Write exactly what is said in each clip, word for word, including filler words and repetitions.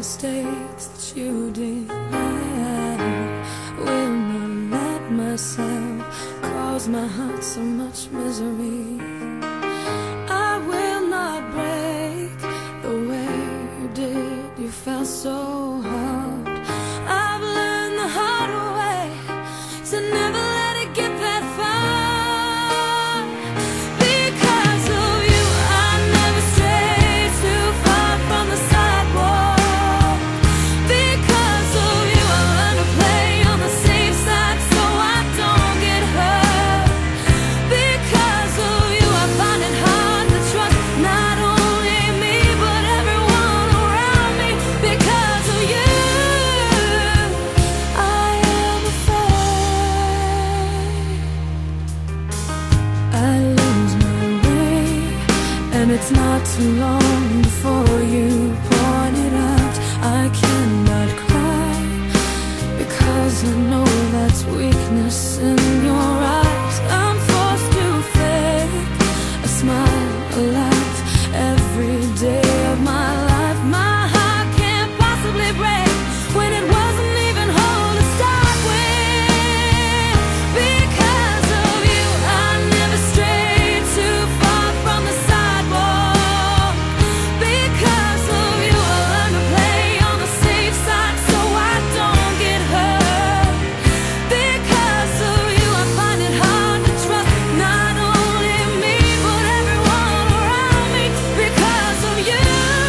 mistakes that you did. I will not let myself cause my heart so much misery. I will not break the way you did. You felt so hard. I've learned the hard way to never let it get that far. Because of you, I never strayed too far from the sidewalk. Because of you, I learned to play on the safe side so I don't get hurt. Because of you, I find it hard to trust not only me but everyone around me. Because of you, I am afraid I lose my way, and it's not too long before you point it out. I cannot cry because I know that's weakness in your eyes. I'm forced to fake a smile, a laugh every day of my life. My heart can't possibly break when it wasn't even whole to start with. Because of you, I never strayed too far from the sidewalk. Because of you, I learned to play on the safe side so I don't get hurt. Because of you, I find it hard to trust not only me but everyone around me. Because of you,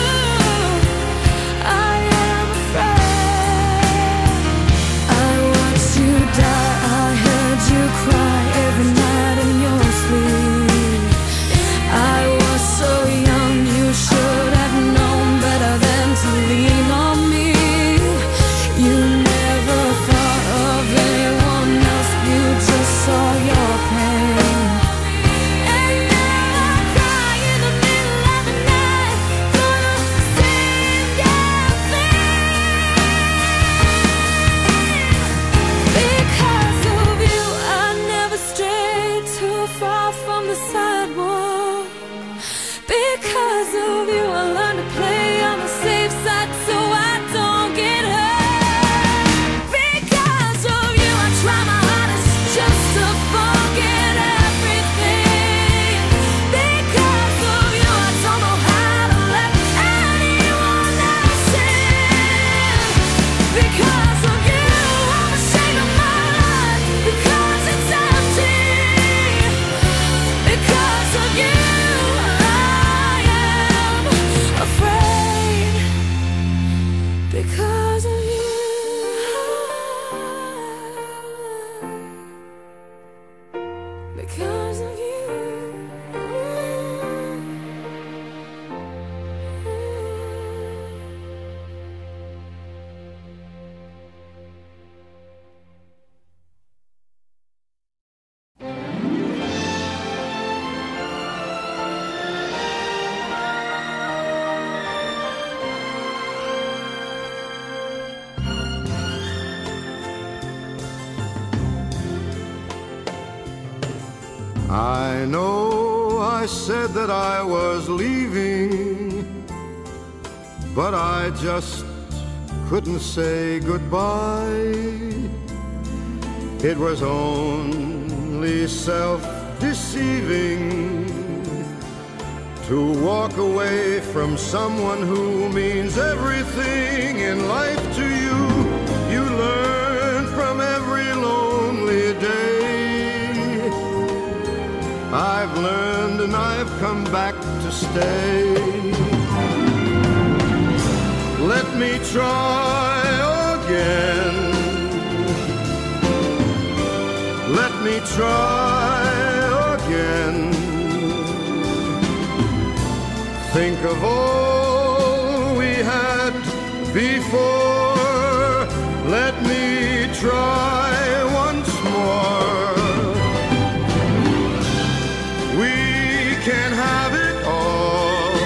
I am afraid. I watched you die, I heard you cry every night in your sleep. I was so young, you should have known better than to lean on me. You never thought of anyone else, you just saw your pain. And now I cry in the middle of the night for the same damn thing. Because of you, I never strayed too far from the sidewalk. Because of you, I learned to play on the safe side so I don't get hurt. Because of you, I try my hardest just to forget everything. Because of you, I don't know how to let anyone else in. Because of you, I'm ashamed of my life because it's empty. Because of you, I am afraid. Because of you. Because of you. I know I said that I was leaving, but I just couldn't say goodbye. It was only self-deceiving to walk away from someone who means everything in life to you. You learn from every lonely day. I've learned and I've come back to stay. Let me try again. Let me try again. Think of all we had before. Let me try once more. We can have it all,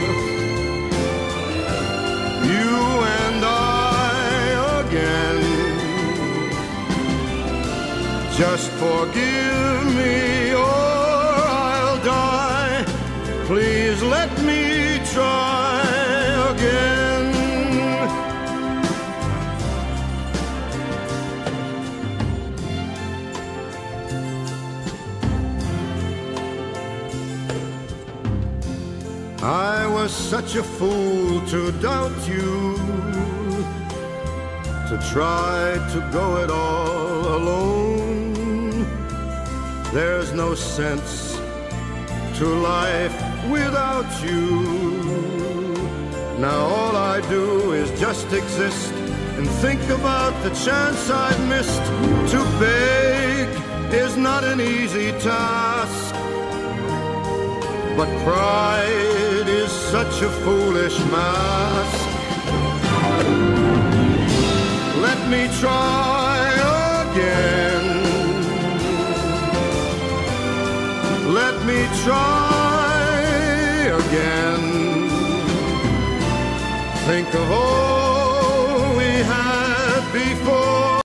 you and I again. Just forgive me or I'll die. Please let me try again. I was such a fool to doubt you, to try to go it all alone. There's no sense to life without you. Now all I do is just exist and think about the chance I've missed. To beg is not an easy task, but pride is such a foolish mask. Let me try again. Let me try again. Think of all